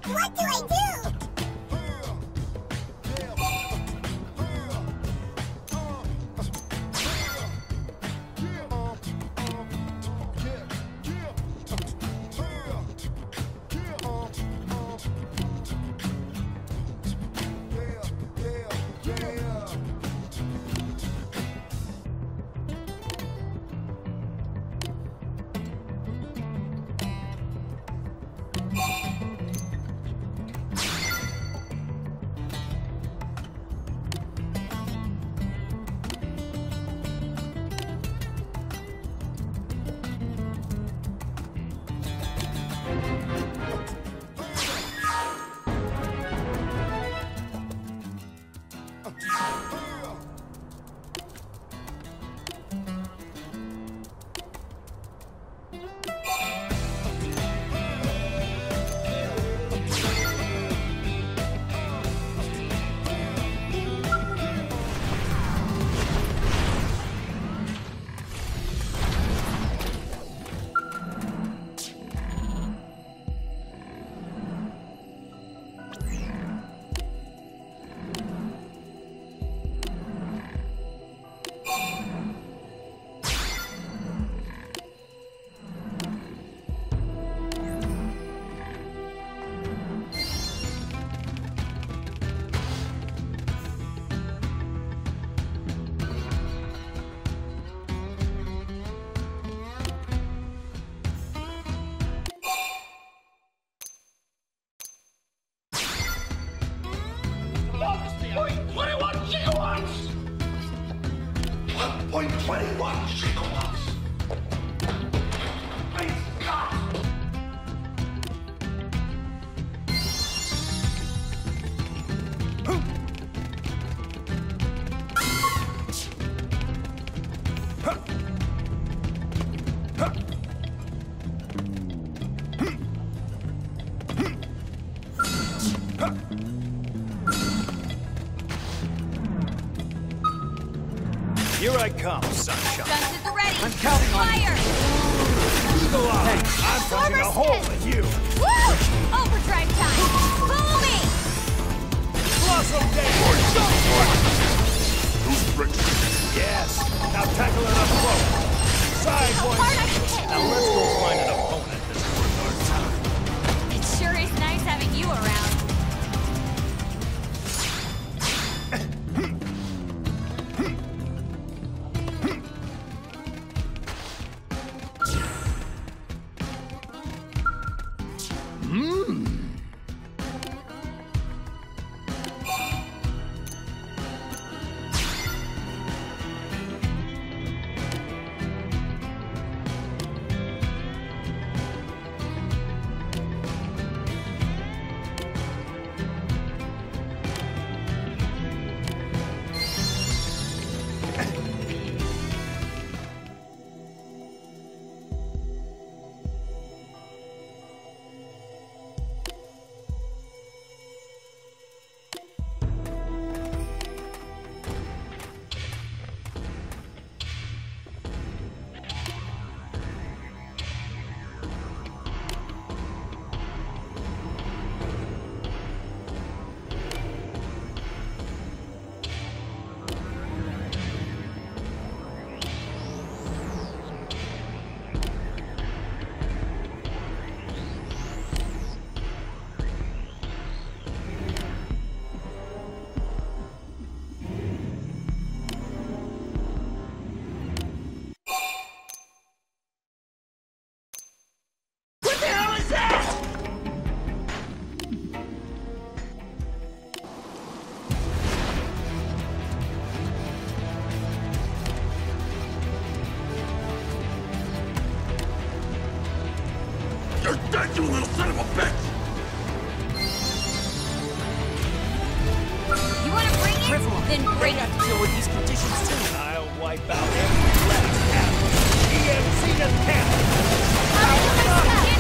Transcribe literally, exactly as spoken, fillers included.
What do I do? one point two one gigawatts. Great God! Here I come, sunshine. Guns at the ready. I'm counting on Fire! you. Go on. Hey, I'm punching a hole in you. Woo! Overdrive time. Follow me. Blossom down. Who's bricks? Yes. Now tackle it up close. Sideways. Hard I can hit. Now let's go find an opponent that's worth our time. It sure is nice having you around. You're dead, you little son of a bitch! You want to bring it? Then bring it. Deal with these conditions too. I'll wipe out every last half. E M C to ten. How